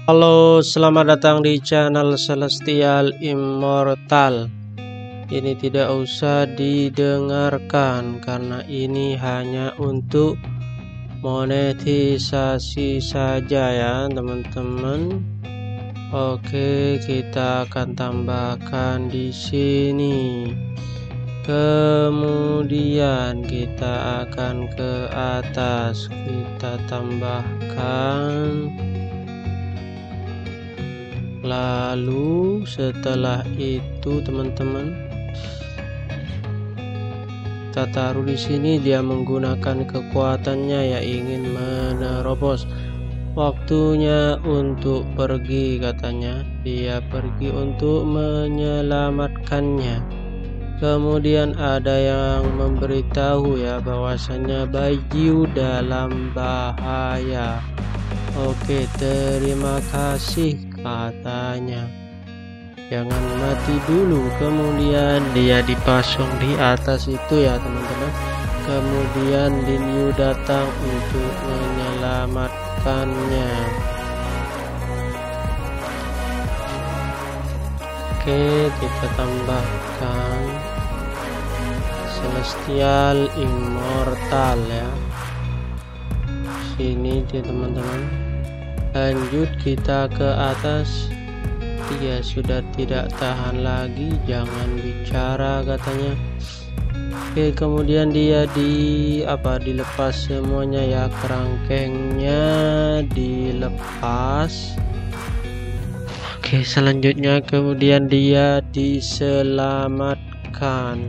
Halo, selamat datang di channel Celestial Immortal. Ini tidak usah didengarkan karena ini hanya untuk monetisasi saja ya, teman-teman. Oke, kita akan tambahkan di sini. Kemudian kita akan ke atas, kita tambahkan. Lalu setelah itu teman-teman, kita taruh di sini. Dia menggunakan kekuatannya ya, ingin menerobos. Waktunya untuk pergi katanya. Dia pergi untuk menyelamatkannya. Kemudian ada yang memberitahu ya bahwasanya Baijiu dalam bahaya. Oke, terima kasih katanya. Jangan mati dulu. Kemudian dia dipasang di atas itu ya teman-teman. Kemudian Lin Yu datang untuk menyelamatkannya. Oke, kita tambahkan Celestial Immortal ya. Sini dia teman-teman. Lanjut kita ke atas. Dia sudah tidak tahan lagi, jangan bicara katanya. Oke, kemudian dia dilepas semuanya ya, kerangkengnya dilepas. Oke, selanjutnya kemudian dia diselamatkan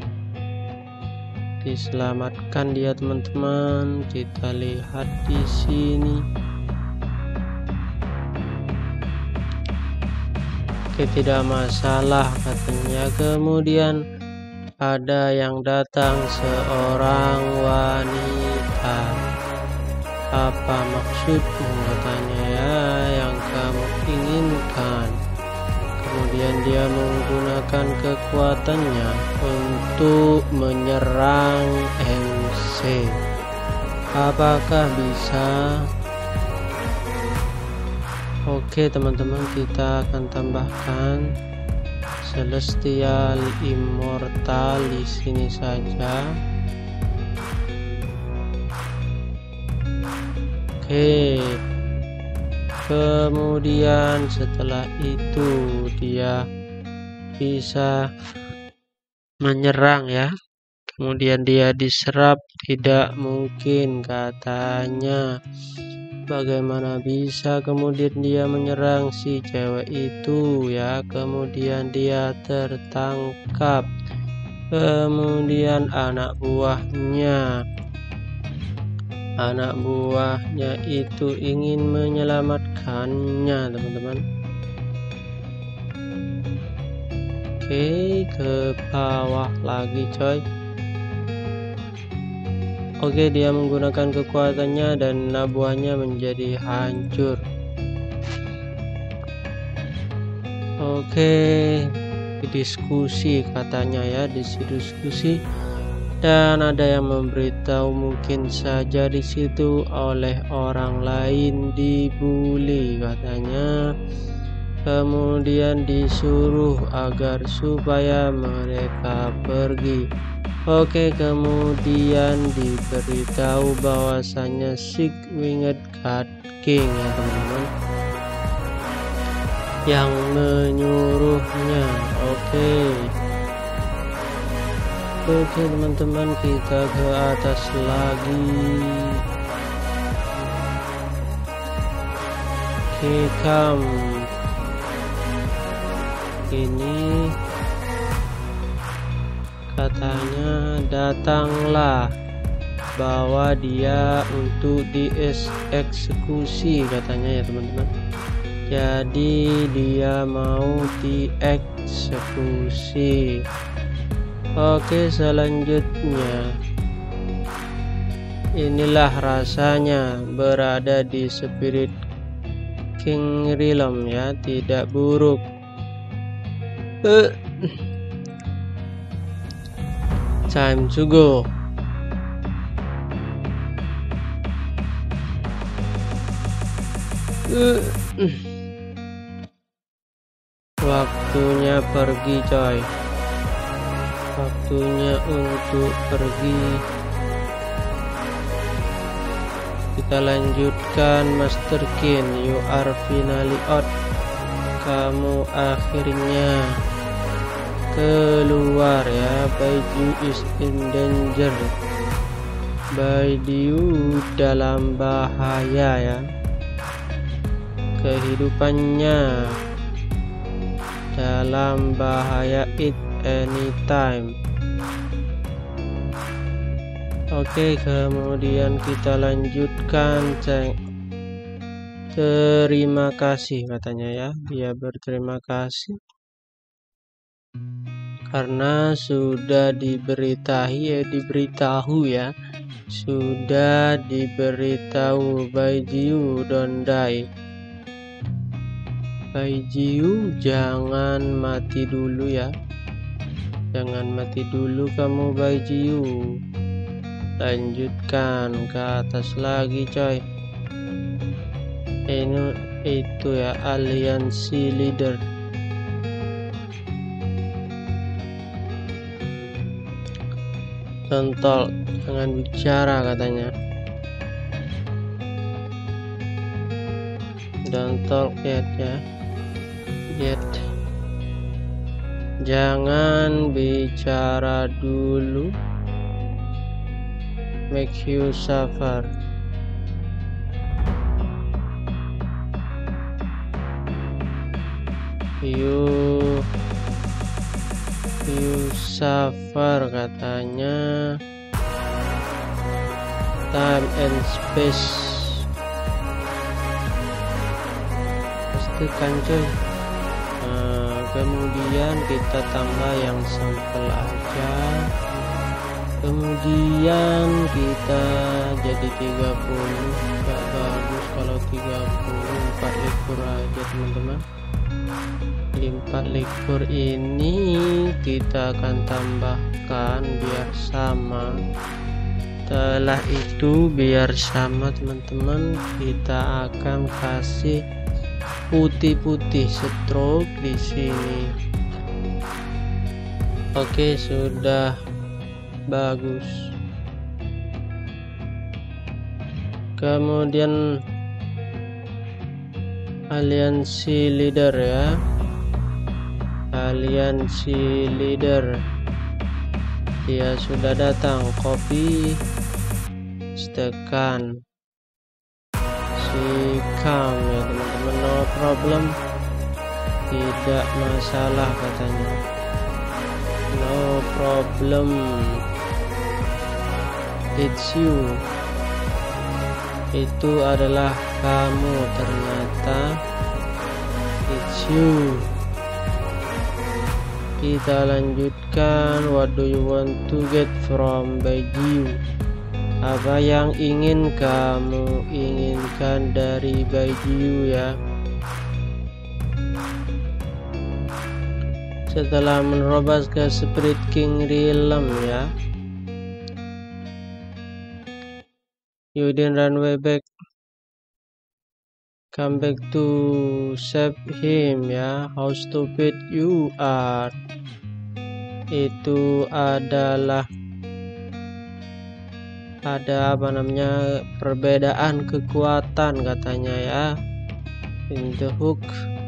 dia teman-teman. Kita lihat di sini. Oke, tidak masalah katanya. Kemudian ada yang datang, seorang wanita. Apa maksudmu katanya ya, yang kamu inginkan? Kemudian dia menggunakan kekuatannya untuk menyerang MC. Apakah bisa? Oke teman-teman, kita akan tambahkan Celestial Immortal di sini saja. Oke. Kemudian setelah itu dia bisa menyerang ya. Kemudian dia diserap, tidak mungkin katanya. Bagaimana bisa kemudian dia menyerang si cewek itu ya. Kemudian dia tertangkap. Kemudian anak buahnya itu ingin menyelamatkannya teman-teman. Oke, ke bawah lagi coy. Oke, dia menggunakan kekuatannya dan anak buahnya menjadi hancur. Oke, diskusi katanya ya, diskusi. Dan ada yang memberitahu mungkin saja di situ oleh orang lain dibully katanya. Kemudian disuruh agar supaya mereka pergi. Oke, kemudian diberitahu bahwasanya Six Winged God King ya teman-teman yang menyuruhnya. Oke teman-teman, kita ke atas lagi. Oke, ini katanya datanglah, bawa dia untuk dieksekusi katanya ya teman-teman. Jadi dia mau dieksekusi. Oke, selanjutnya inilah rasanya berada di Spirit King Realm ya, tidak buruk. Time to go. Waktunya pergi coy. Waktunya untuk pergi. Kita lanjutkan Master Kin. You are finally out. Kamu akhirnya keluar ya. Baijiu is in danger. Baijiu dalam bahaya ya. Kehidupannya dalam bahaya it anytime. Oke, kemudian kita lanjutkan cek. Terima kasih katanya ya. Dia berterima kasih karena sudah diberitahu ya. Sudah diberitahu Baijiu don't die. Baijiu jangan mati dulu ya. Jangan mati dulu kamu Baijiu. Lanjutkan ke atas lagi coy. Ini itu ya, aliansi leader. Tontol, jangan bicara katanya. Don't talk yet ya. Yet. Jangan bicara dulu. Make you suffer. You suffer katanya. Time and space. Pastikan coy. Kemudian kita tambah yang sampel aja. Kemudian kita jadi 30. Gak bagus kalau 30. 4 likur aja teman-teman. 4 likur ini kita akan tambahkan biar sama. Setelah itu biar sama teman-teman, kita akan kasih putih-putih stroke di sini. Oke, sudah bagus. Kemudian aliansi leader ya. Aliansi leader. Dia sudah datang. Copy. Tekan. Sikam ya teman-teman. No problem. Tidak masalah katanya. No problem. It's you. Itu adalah kamu ternyata. It's you. Kita lanjutkan. What do you want to get from Baijiu? Apa yang ingin kamu inginkan dari Baijiu ya? Setelah menerobos ke Spirit King Realm ya. You didn't run way back. Come back to save him ya. How stupid you are. Itu adalah ada apa namanya, perbedaan kekuatan katanya ya. In the hook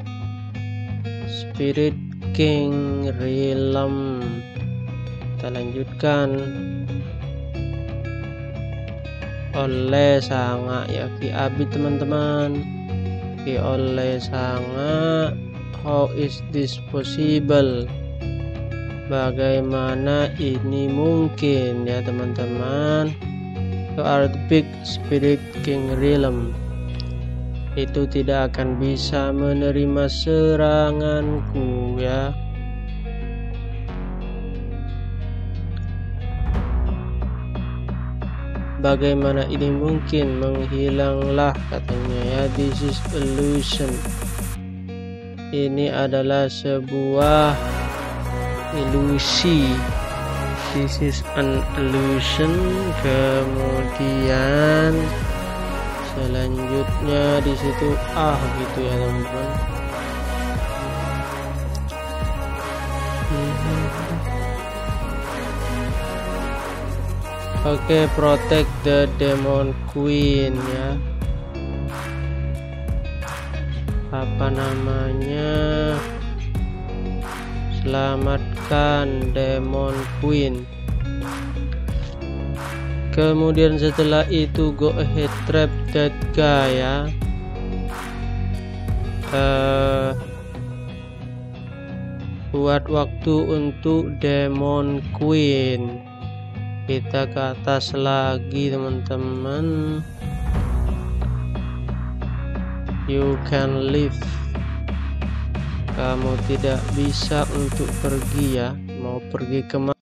Spirit King Realm. Kita lanjutkan. Oleh Sanga ya, Ki Abi teman-teman. Ki oleh Sanga. How is this possible? Bagaimana ini mungkin ya teman-teman? You are the big Spirit King Realm. Itu tidak akan bisa menerima seranganku ya. Bagaimana ini mungkin? Menghilanglah katanya ya. This is illusion. Ini adalah sebuah ilusi. This is an illusion. Kemudian selanjutnya di situ gitu ya teman-teman. Oke, protect the demon queen ya. Apa namanya? Selamatkan demon queen. Kemudian setelah itu go ahead trap that guy ya. Buat waktu untuk demon queen. Kita ke atas lagi teman-teman. You can leave. Kamu tidak bisa untuk pergi ya. Mau pergi kemana?